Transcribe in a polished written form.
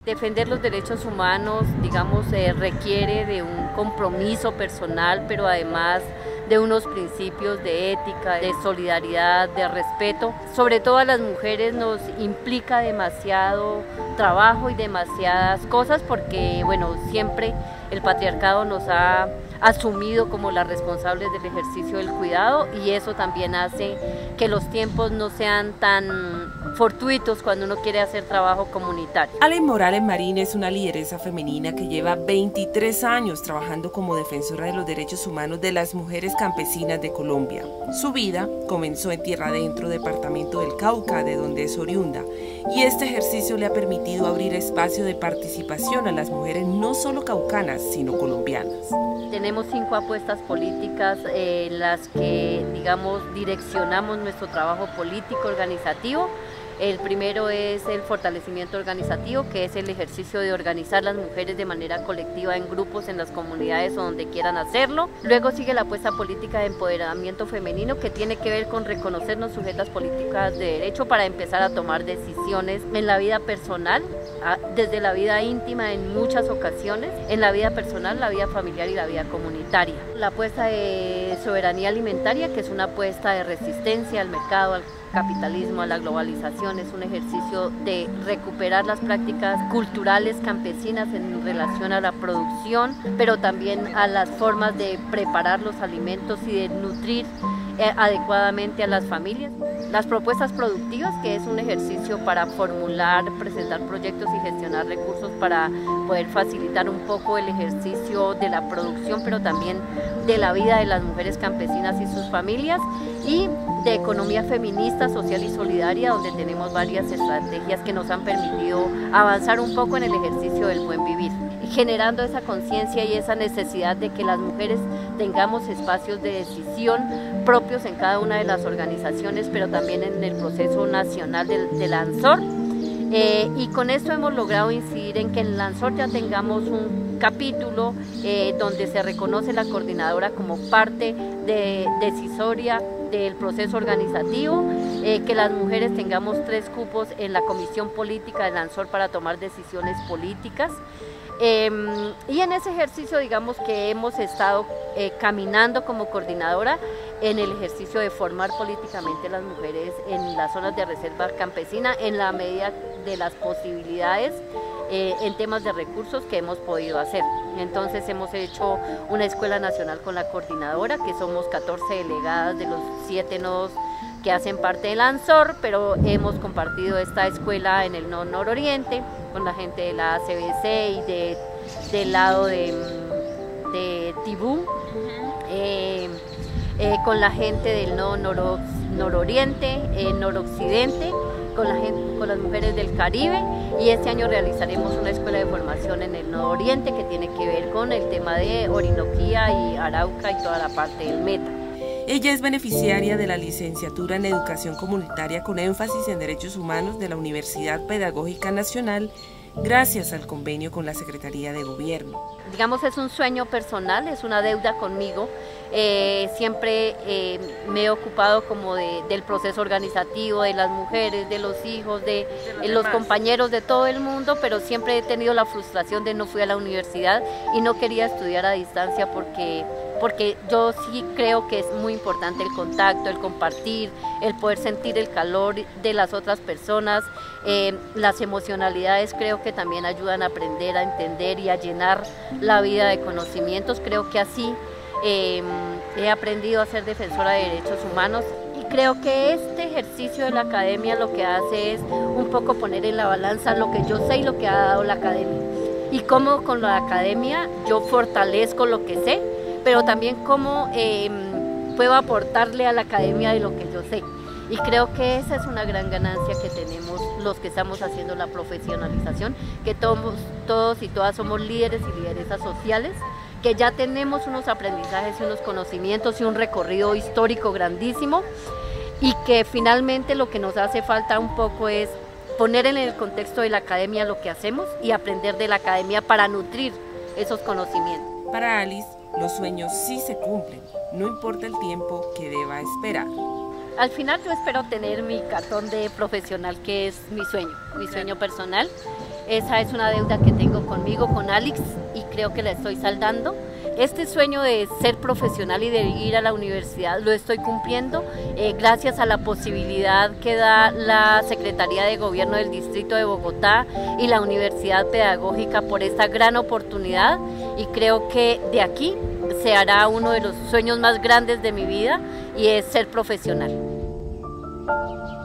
Defender los derechos humanos, digamos, requiere de un compromiso personal, pero además de unos principios de ética, de solidaridad, de respeto. Sobre todo a las mujeres nos implica demasiado trabajo y demasiadas cosas porque, bueno, siempre el patriarcado nos ha asumido como las responsables del ejercicio del cuidado y eso también hace que los tiempos no sean tan fortuitos cuando uno quiere hacer trabajo comunitario. Alen Morales Marín es una lideresa femenina que lleva 23 años trabajando como defensora de los derechos humanos de las mujeres campesinas de Colombia. Su vida comenzó en Tierra Adentro, departamento del Cauca, de donde es oriunda, y este ejercicio le ha permitido abrir espacio de participación a las mujeres no solo caucanas, sino colombianas. Tenemos 5 apuestas políticas en las que, digamos, direccionamos nuestro trabajo político organizativo. El primero es el fortalecimiento organizativo, que es el ejercicio de organizar las mujeres de manera colectiva en grupos, en las comunidades o donde quieran hacerlo. Luego sigue la apuesta política de empoderamiento femenino, que tiene que ver con reconocernos sujetas políticas de derecho para empezar a tomar decisiones en la vida personal, desde la vida íntima en muchas ocasiones, en la vida personal, la vida familiar y la vida comunitaria. La apuesta de soberanía alimentaria, que es una apuesta de resistencia al mercado, al capitalismo, a la globalización, es un ejercicio de recuperar las prácticas culturales campesinas en relación a la producción, pero también a las formas de preparar los alimentos y de nutrir adecuadamente a las familias. Las propuestas productivas, que es un ejercicio para formular, presentar proyectos y gestionar recursos para poder facilitar un poco el ejercicio de la producción, pero también de la vida de las mujeres campesinas y sus familias, y de economía feminista, social y solidaria, donde tenemos varias estrategias que nos han permitido avanzar un poco en el ejercicio del buen vivir, generando esa conciencia y esa necesidad de que las mujeres tengamos espacios de decisión propios en cada una de las organizaciones, pero también en el proceso nacional del ANSOR. Y con esto hemos logrado incidir en que en el ANSOR ya tengamos un capítulo donde se reconoce la coordinadora como parte decisoria del proceso organizativo, que las mujeres tengamos 3 cupos en la comisión política del ANSOR para tomar decisiones políticas. Y en ese ejercicio, digamos que hemos estado caminando como coordinadora en el ejercicio de formar políticamente a las mujeres en las zonas de reserva campesina en la medida de las posibilidades en temas de recursos que hemos podido hacer. Entonces hemos hecho una escuela nacional con la coordinadora, que somos 14 delegadas de los 7 nodos que hacen parte del ANSOR, pero hemos compartido esta escuela en el nodo nororiente con la gente de la ACBC y del lado de Tibú, con la gente del nodo nororiente, noroccidente, con las mujeres del Caribe, y este año realizaremos una escuela de formación en el nodo oriente que tiene que ver con el tema de Orinoquía y Arauca y toda la parte del Meta. Ella es beneficiaria de la licenciatura en Educación Comunitaria con énfasis en Derechos Humanos de la Universidad Pedagógica Nacional, gracias al convenio con la Secretaría de Gobierno. Digamos, es un sueño personal, es una deuda conmigo. Siempre me he ocupado como del proceso organizativo, de las mujeres, de los hijos, de los compañeros, de todo el mundo, pero siempre he tenido la frustración de no fui a la universidad y no quería estudiar a distancia porque yo sí creo que es muy importante el contacto, el compartir, el poder sentir el calor de las otras personas. Las emocionalidades creo que también ayudan a aprender, a entender y a llenar la vida de conocimientos. Creo que así he aprendido a ser defensora de derechos humanos y creo que este ejercicio de la academia lo que hace es un poco poner en la balanza lo que yo sé y lo que ha dado la academia y cómo con la academia yo fortalezco lo que sé, pero también cómo puedo aportarle a la academia de lo que yo sé. Y creo que esa es una gran ganancia que tenemos los que estamos haciendo la profesionalización, que todos y todas somos líderes y lideresas sociales, que ya tenemos unos aprendizajes y unos conocimientos y un recorrido histórico grandísimo, y que finalmente lo que nos hace falta un poco es poner en el contexto de la academia lo que hacemos y aprender de la academia para nutrir esos conocimientos. Para Alice, los sueños sí se cumplen, no importa el tiempo que deba esperar. Al final yo espero tener mi cartón de profesional, que es mi sueño personal, Esa es una deuda que tengo conmigo, con Alex, y creo que la estoy saldando. Este sueño de ser profesional y de ir a la universidad lo estoy cumpliendo gracias a la posibilidad que da la Secretaría de Gobierno del Distrito de Bogotá y la Universidad Pedagógica por esta gran oportunidad, y creo que de aquí se hará uno de los sueños más grandes de mi vida, y es ser profesional.